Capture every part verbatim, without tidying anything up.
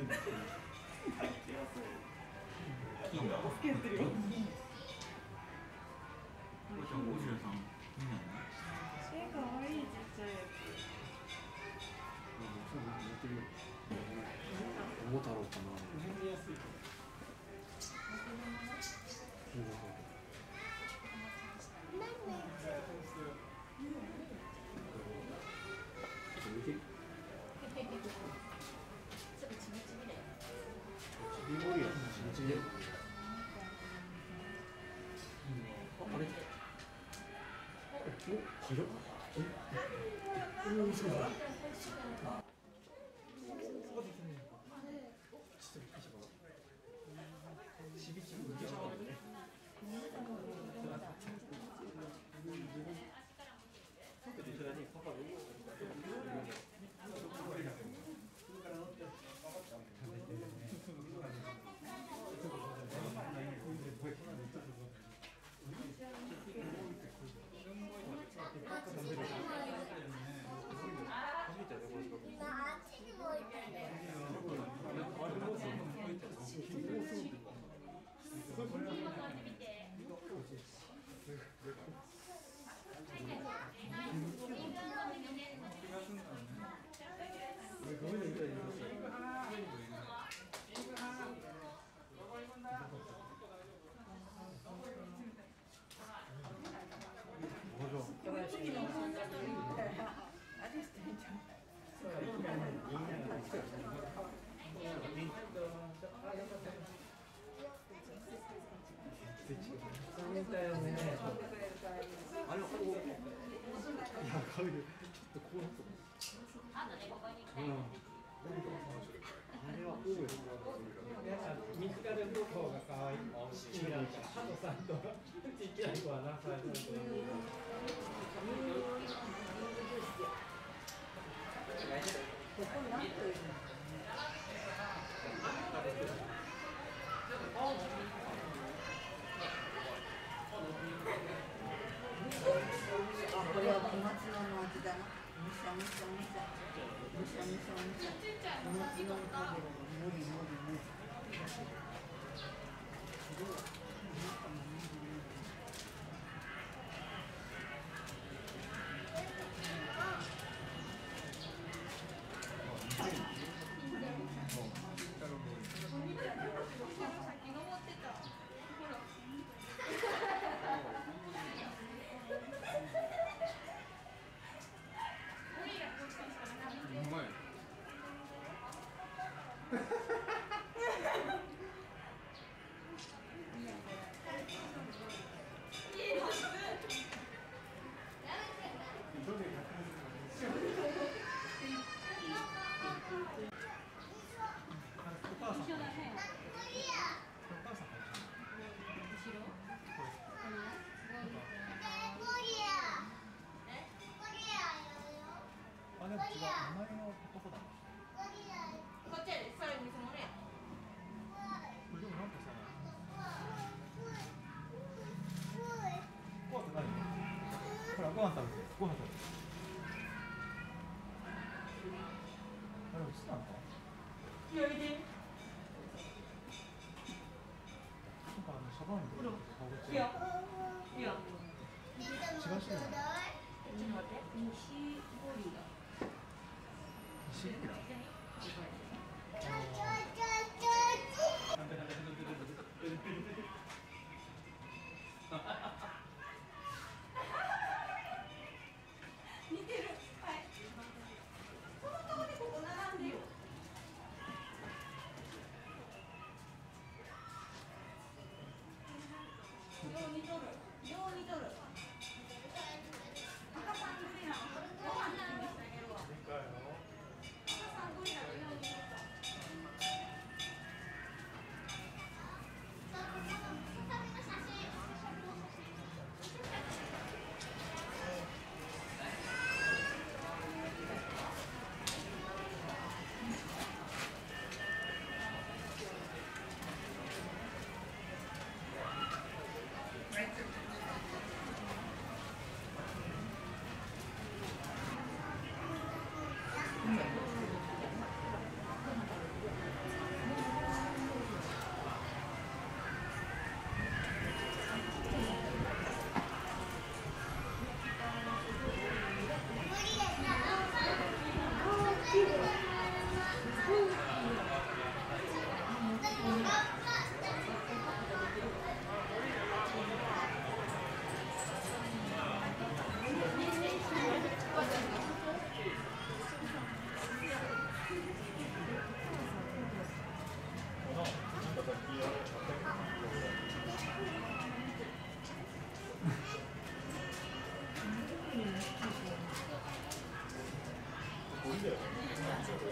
金がつけてるよ。これちゃんゴリラさん。え、可愛いちっちゃいやつ。 モモタロウかな。 見やすい。見て。 メモリア、ちびちび。あれ。お、広っ。え、おお、すごい。ちびちび。 みたいよね。あれはこう。いや、顔でちょっとこうなった。うん。あれは多い。 見つかるどこが可愛い。君らハトさんとちっちゃい子はなされてる。 ここなんというの。あ、これは小松菜の味だな。むしゃむしゃむしゃ。むしゃむしゃむしゃ。小松菜の食べるの。もりもりもり。すごい。中ももりもり。先登ってた。ほら。 うまい。お母さん。お母さん。後ろ。あ、でも違う、名前の男だな。 こっちやで、それ見せ物や。 これでもなんかさ、怖くないよ。ほら、ご飯食べて、ご飯食べて。あれ、オスなのかいや、見て。 なんかあの、シャバーニと顔が違う。 いや。いや。 違う人なの？ ちょっと待って。西ゴリラ。 西ゴリラ？ 似てる。はい。この顔でここ並んでよ。よう似とる。よう似とる。赤さんゴリラ。ご飯にしてあげるわ。赤さんゴリラのように似とった。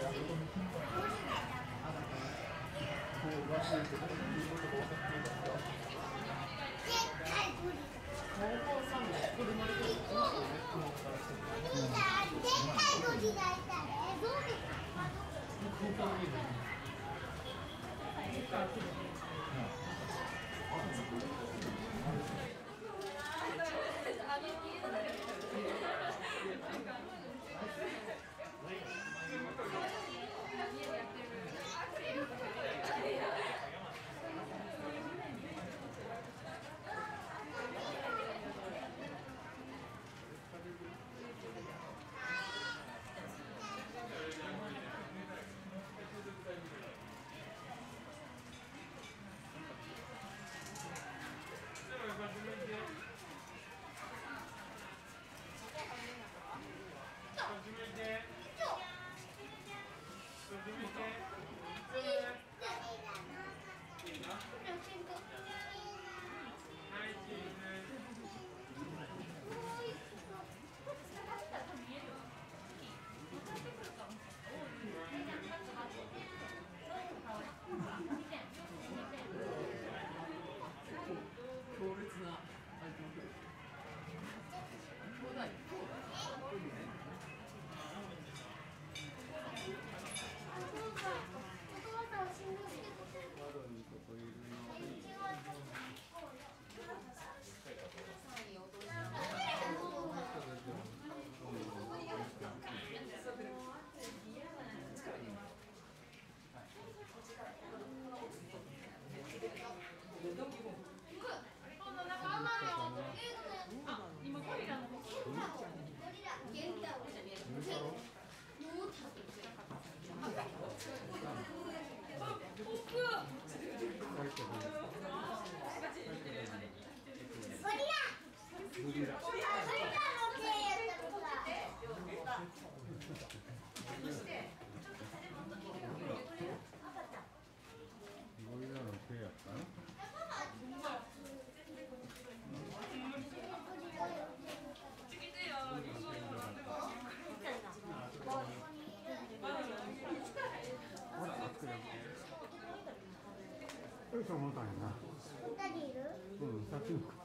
そう思ったんやな。 二人いる？ うん、さっきの。よ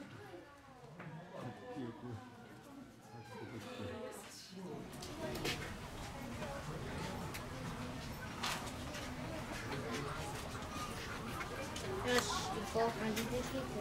く。 よし、行こう。味できる。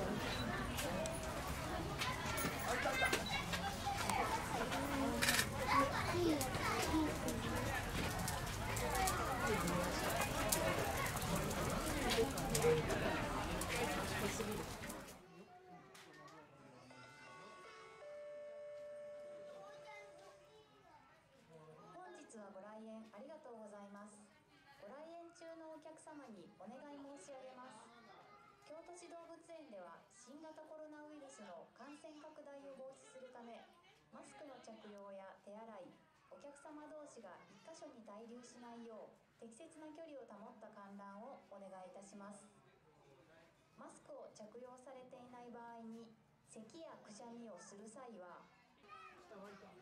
本日はご来園ありがとうございます。ご来園中のお客様にお願い申し上げます。京都市動物園では新型コロナウイルスの感染拡大を防止するため、マスクの着用や手洗い、お客様同士が一箇所に滞留しないよう適切な距離を保った観覧をお願いいたします。マスクを着用されていない場合に咳やくしゃみをする際は